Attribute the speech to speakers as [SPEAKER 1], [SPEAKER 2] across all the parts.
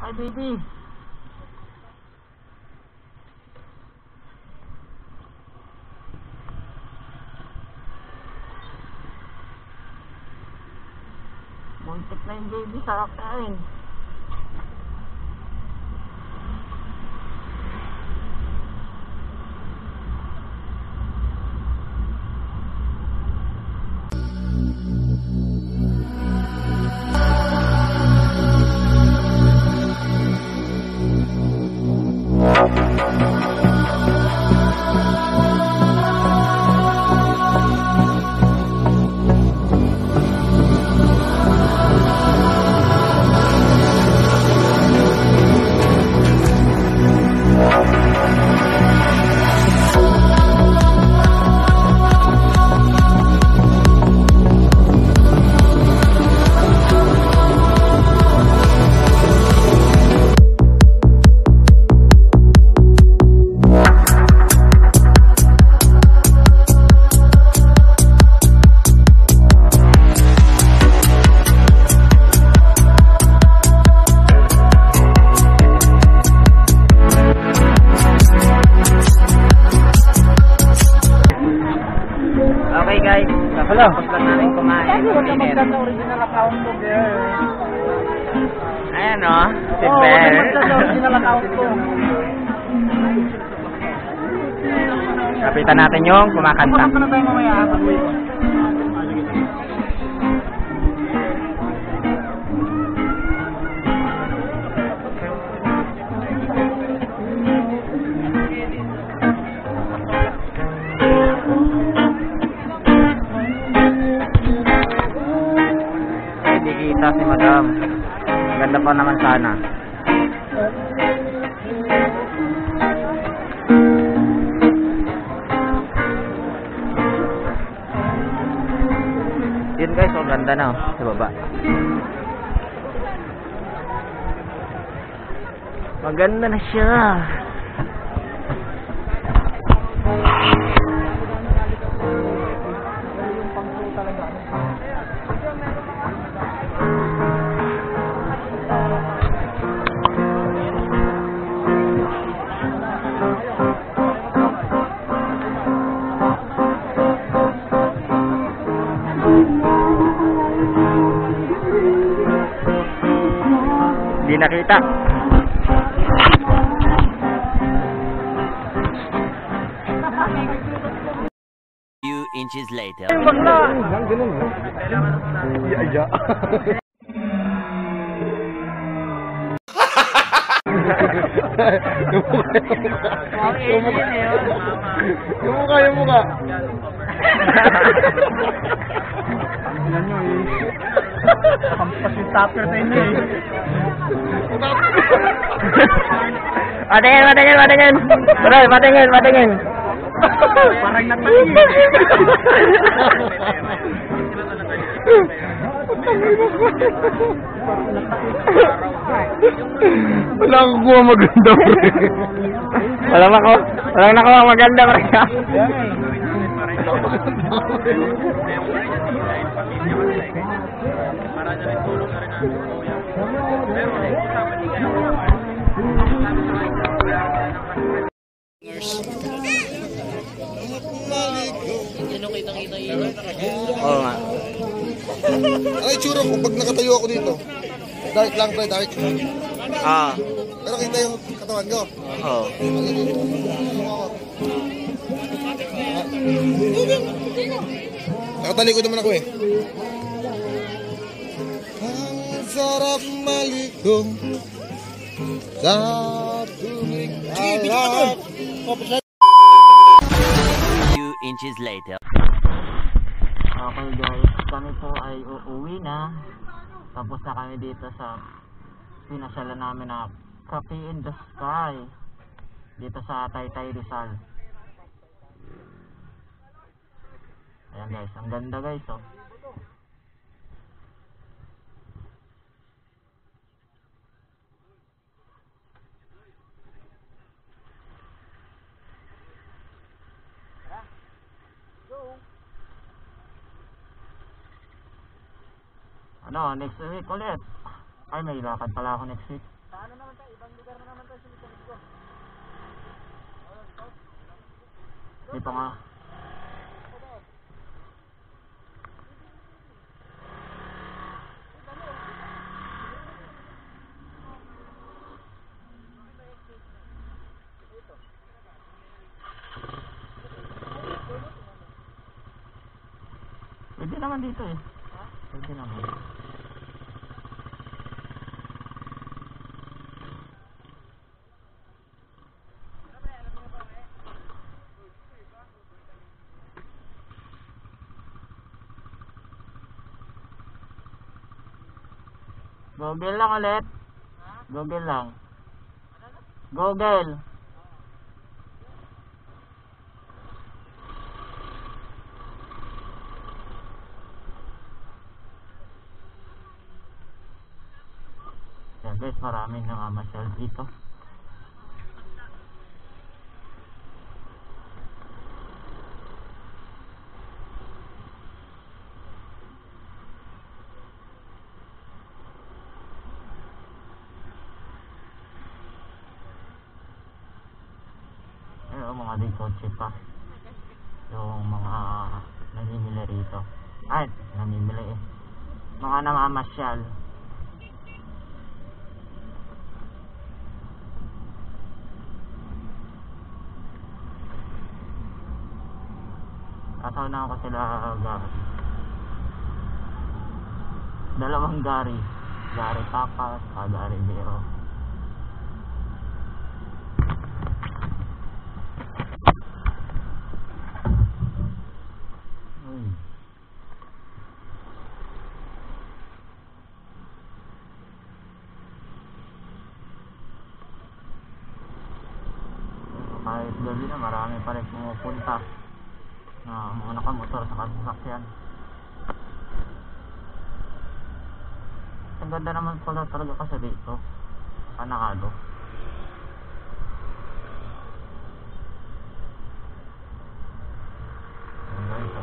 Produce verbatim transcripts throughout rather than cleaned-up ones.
[SPEAKER 1] Hi, baby. Muntik na yung baby sa akin.
[SPEAKER 2] Okay guys,
[SPEAKER 1] Hello.
[SPEAKER 2] tapos lang namin kumain.
[SPEAKER 1] Huwag na magdala original account mo, girl.
[SPEAKER 2] Ayan o, si
[SPEAKER 1] Oo, huwag
[SPEAKER 2] Bel.
[SPEAKER 1] na magdala original account ko.
[SPEAKER 2] Kapitan natin yung kumakanta.
[SPEAKER 1] Kumakanta na tayo mamaya, pag-uwi ko.
[SPEAKER 2] Hindi kita si Madam. Ganda pa naman sana. Yun guys, oh, ganda na oh, sa baba. Maganda na siya. Hindi nakita.
[SPEAKER 3] Few inches later.
[SPEAKER 1] Yung mukha, yung mukha. Tingnan nyo eh. Kampas yung topper sa inyo eh.
[SPEAKER 2] Patingin, patingin, patingin. Tuloy, patingin, patingin.
[SPEAKER 1] Parang natangin.
[SPEAKER 2] Wala akong kuha maganda, pre. Walang ako, walang nakuha maganda, pre. Oo nga.
[SPEAKER 4] Ay, tsura ko pag nakatayo ako dito. Dark lang, pre, dark.
[SPEAKER 2] Ah.
[SPEAKER 4] Pero kita yung katawan ko.
[SPEAKER 2] Oo.
[SPEAKER 4] Nakatalikod naman ako eh. Ang sarap malikong sa tubig alak.
[SPEAKER 3] Few inches later.
[SPEAKER 2] Okay guys, kami po ay uuwi na. Tapos na kami dito sa pinasyalan namin na Cafe in the Sky dito sa Taytay Rizal. Ayan guys, ang ganda guys oh. Ano, next week ulit. Ay, may lakad pala ako next week. Ano naman tayo? Ibang lugar na naman tayo sa ko. Dito nga. Pwede naman dito eh. Pwede naman. Google lang ulit. Google lang. Google. Yan guys, maraming namamasyal dito. Ayun, mga di kotse pa. Yung mga namimili rito. Ay, namimili eh. Mga namamasyal. Kasama ko sila Gary. Dalawang Gary. Gary Papas, Gary Bero. Uy. Kahit gabi na marami pa rin pumupunta na mga nakamotor sa kasasakyan. Ang ganda naman pala talaga kasi dito Panakado. Ang ganda.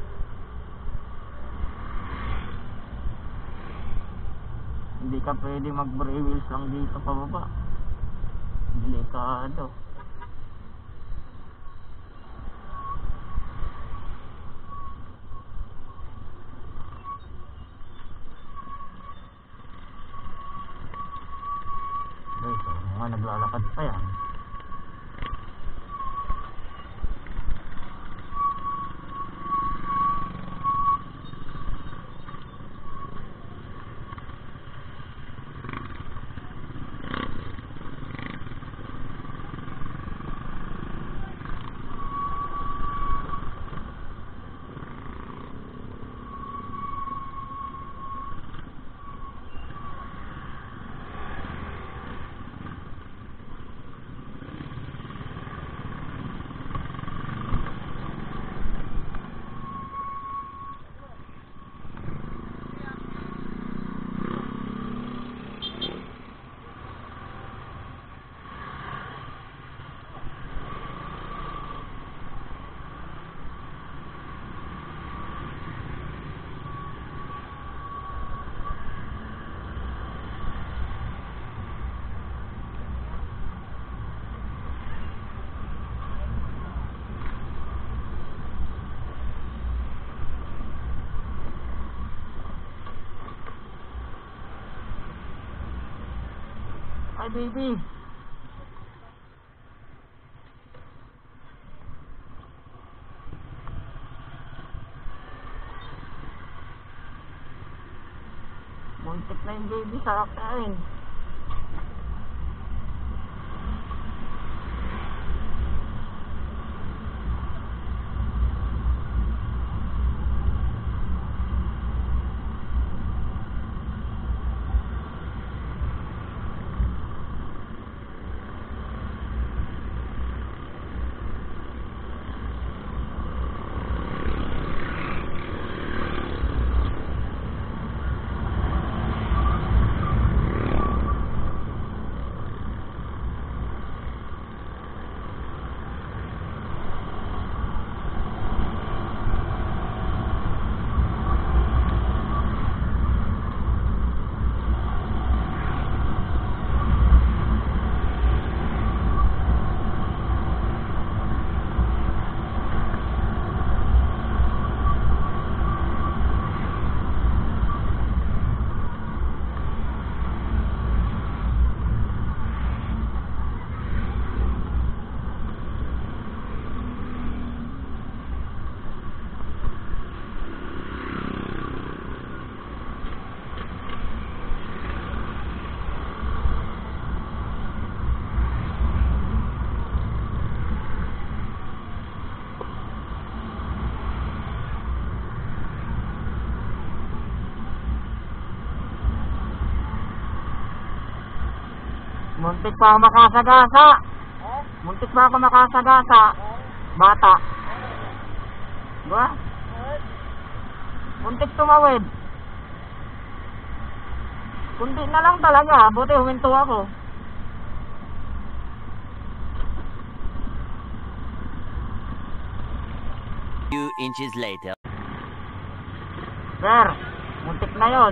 [SPEAKER 2] Hindi ka pwede mag-brake wheels lang dito pababa. Delikado. Ito, mga naglalakad pa yan. Hi baby. Muntik na yung baby sa akin. Muntik pa ako makasagasa. Muntik pa ako makasagasa. Bata. Diba? Muntik tumawid. Kunti na lang talaga. Buti huminto ako.
[SPEAKER 3] Few inches later.
[SPEAKER 2] Sir, muntik na yon.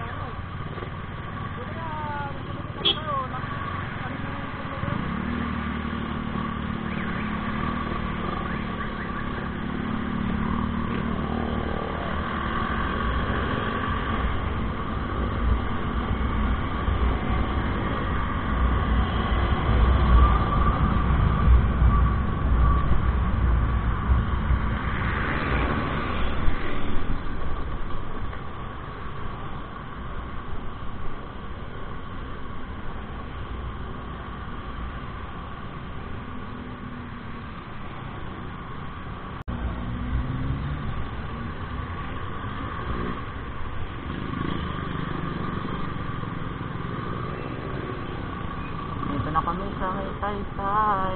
[SPEAKER 2] Dito na kami sa may Taytay.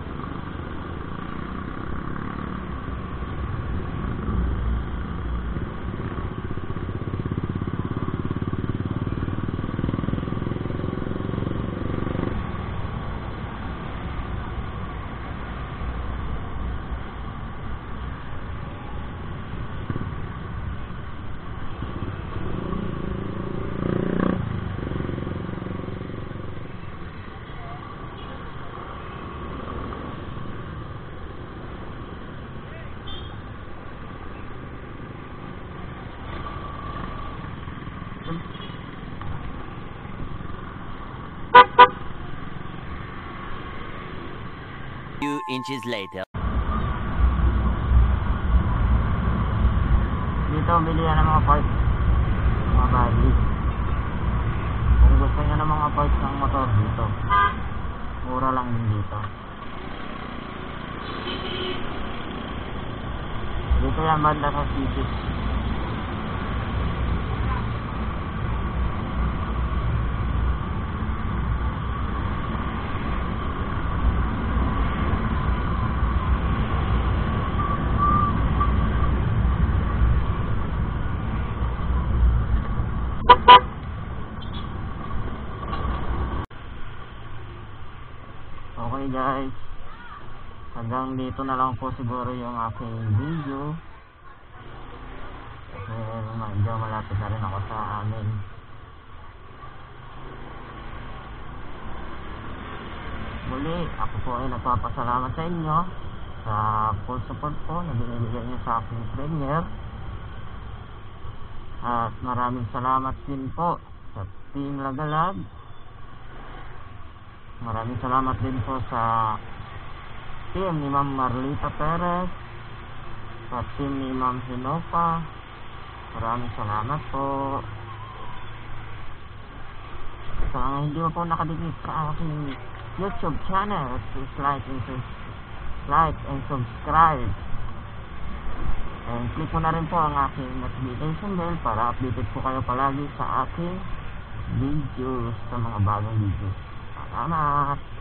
[SPEAKER 3] Few inches later.
[SPEAKER 2] Dito bilihan ng mga parts, mga body. Kung gusto nyo ng mga parts ng motor dito, mura lang din dito. Dito yan banda sa city. Okay guys, hanggang dito na lang po siguro yung aking video kasi medyo malapit na rin ako sa amin. Muli, ako po ay nagpapasalamat sa inyo sa full support po na binibigyan niyo sa aking premier, at maraming salamat din po sa Team Lagalag. Maraming salamat din po sa team ni Ma'am Marlita Perez, sa team ni Ma'am Hinopa. Maraming salamat po. Sa mga hindi mo po nakadikit sa aking YouTube channel, please like and, like and subscribe. And click mo na rin po ang aking notification bell para updated po kayo palagi sa aking videos, sa mga bagong videos. Salamat!